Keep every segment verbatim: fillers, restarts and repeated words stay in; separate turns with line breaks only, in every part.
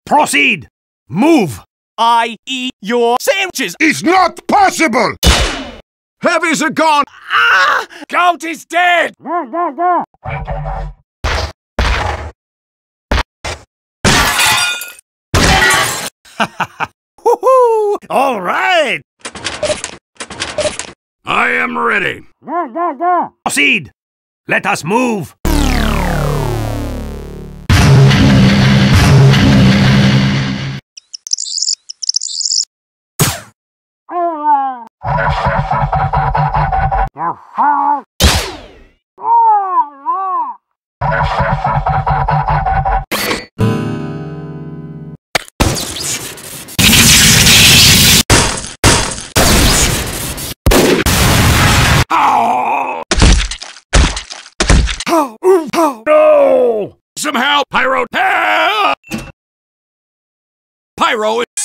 Proceed! Move!
I eat your sandwiches!
It's not possible! Heavies are gone!
Ah! Count is dead!
Woohoo! All right!
I am ready.
Proceed! Let us move!
No! Some help! Pyro! Help!
Pyro is...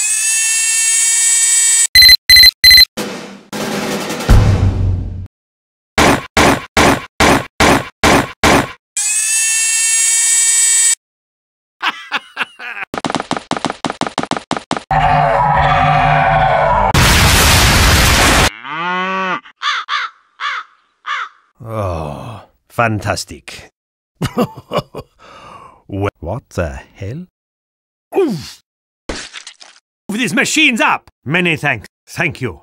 Oh, fantastic. What the hell? Oof! These machines up! Many thanks. Thank you.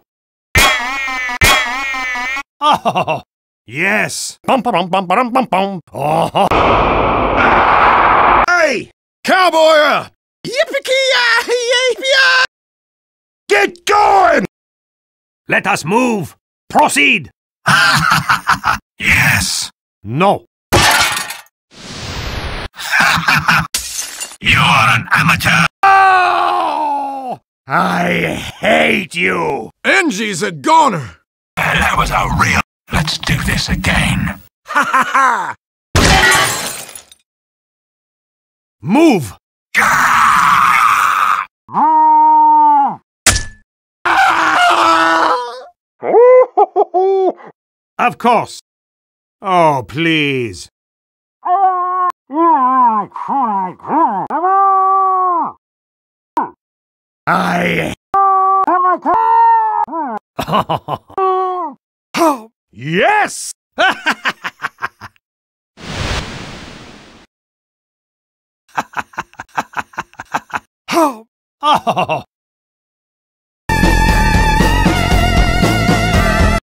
Oh, yes! Bum, bum, bum, bum, bum, bum. Oh.
Hey! Cowboy!
Yippee-ki-yay!
Get going!
Let us move! Proceed!
Yes!
No!
You're an amateur!
Oh! I hate you!
Angie's a goner! That was a real... Let's do this again.
Ha ha ha! Move! Of course. Oh, please. I... Oh, yes! Oh,